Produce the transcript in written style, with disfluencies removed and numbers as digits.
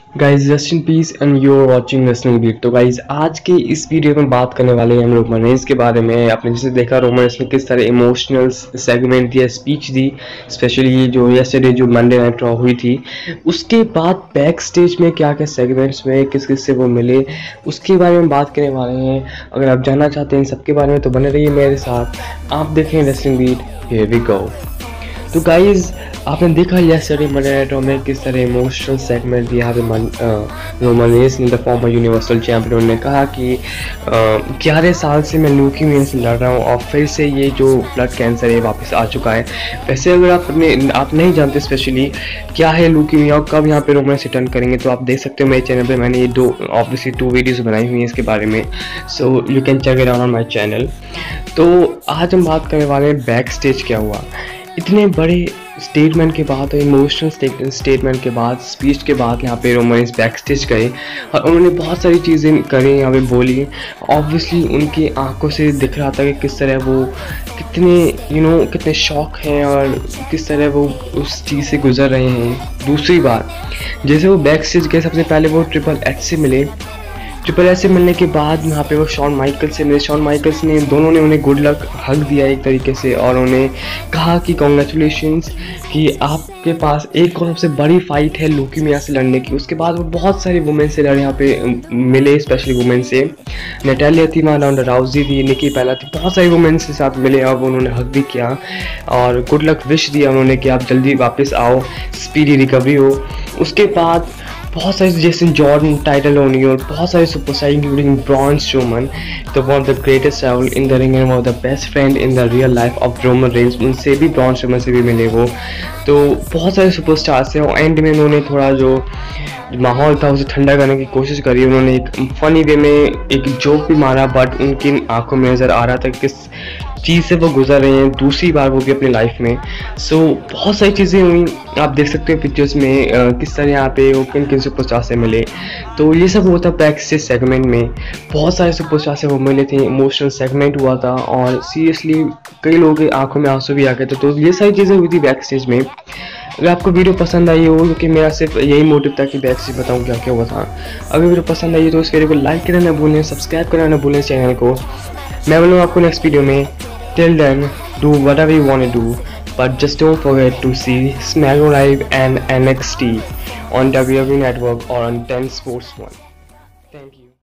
Guys just in peace and you are watching national beat. तो guys आज के इस वीडियो में बात करने वाले हैं हम रोमन रेंज के बारे में। आपने जैसे देखा रोमन रेंज ने किस तरह इमोशनल सेगमेंट दिया, स्पीच दी, स्पेशली जो यस्टरडे जो मंडे नाइट रॉ हुई थी। उसके बाद बैक स्टेज में क्या क्या सेगमेंट्स में किस किस से वो मिले उसके बारे में बात करने वाले हैं। अगर आप जानना चाहते हैं इन सबके बारे में तो बने रहिए मेरे साथ। आप देख रहे हैं national beat, here we go. तो गाइज आपने देखा यस्टरडे मंडे नाइट रॉ में किस तरह इमोशनल सेगमेंट दिया। यहाँ पे रोमन रेंज ने द फॉर्मर यूनिवर्सल चैंपियन ने कहा कि 11 साल से मैं ल्यूकीमिया से लड़ रहा हूँ और फिर से ये जो ब्लड कैंसर है वापस आ चुका है। वैसे अगर आप नहीं जानते स्पेशली क्या है ल्यूकीमिया और कब यहाँ पे रोमन रेंज रिटर्न करेंगे तो आप देख सकते हो मेरे चैनल पर मैंने ये ऑब्वियसली 2 वीडियोज़ बनाई हुई हैं इसके बारे में, so you can check it out on my channel. तो आज हम बात करने वाले हैं बैक स्टेज क्या हुआ। इतने बड़े स्टेटमेंट के बाद और इमोशनल स्टेटमेंट के बाद, स्पीच के बाद यहाँ पे रोमन रेंज बैक स्टेज गए और उन्होंने बहुत सारी चीज़ें करी, यहाँ पे बोली। ऑब्वियसली उनकी आंखों से दिख रहा था कि किस तरह वो कितने कितने शौक हैं और किस तरह वो उस चीज़ से गुजर रहे हैं। दूसरी बात, जैसे वो बैक स्टेज गए सबसे पहले वो ट्रिपल एच से मिले। ट्रिपल एच से मिलने के बाद यहाँ पे वो शॉन माइकल्स से मिले। शॉन माइकल्स ने दोनों ने उन्हें गुड लक हक दिया एक तरीके से और उन्हें कहा कि कॉन्ग्रेचुलेशंस कि आपके पास एक और सबसे बड़ी फाइट है ल्यूकीमिया से लड़ने की। उसके बाद वो बहुत सारी वुमेन से लड़े यहाँ पे मिले, स्पेशली वुमेन से नटालिया थी, राउंडा राउजी थी, निकी पैला थी, बहुत सारी वुमेन के साथ मिले और उन्होंने हक भी किया और गुड लक विश दिया उन्होंने कि आप जल्दी वापस आओ, स्पीडी रिकवरी हो। उसके बाद बहुत सारे जेसन जॉर्डन, टाइटल ओनियल, बहुत सारे superstar including Braun Strowman, the one of the greatest rival in the ring and one of the best friend in the real life of Roman Reigns, उनसे भी ब्रॉन स्ट्रोमन से भी मिले वो। तो बहुत सारे सुपरस्टार्स हैं और एंड में उन्होंने थोड़ा जो माहौल था उसे ठंडा करने की कोशिश करी। उन्होंने एक फनी वे में एक जोक भी मारा, बट उनकी आंखों में नज़र आ रहा था किस चीज़ से वो गुजर रहे हैं, दूसरी बार वो भी अपनी लाइफ में। सो बहुत सारी चीज़ें हुई, आप देख सकते हो पिक्चर्स में किस तरह यहाँ पे वो किन किन सुपरस्टार से मिले। तो ये सब हुआ था बैक स्टेज सेगमेंट में, बहुत सारे सुपरस्टार से वो मिले थे, इमोशनल सेगमेंट हुआ था और सीरियसली कई लोगों की आंखों में आंसू भी आ गए थे। तो ये सारी चीज़ें हुई थी बैक स्टेज में। अगर आपको वीडियो पसंद आई हो, क्योंकि मेरा सिर्फ यही मोटिव था कि बैक स्टेज बताऊँ क्या क्या हुआ था। अगर वीडियो पसंद आई तो इस वीडियो को लाइक करना ना भूलें, सब्सक्राइब करना ना भूलें चैनल को। मैं मिलूँगा आपको नेक्स्ट वीडियो में। Till then, do whatever you want to do, but just don't forget to see SmackDown Live and NXT on WWE Network or on 10 Sports 1.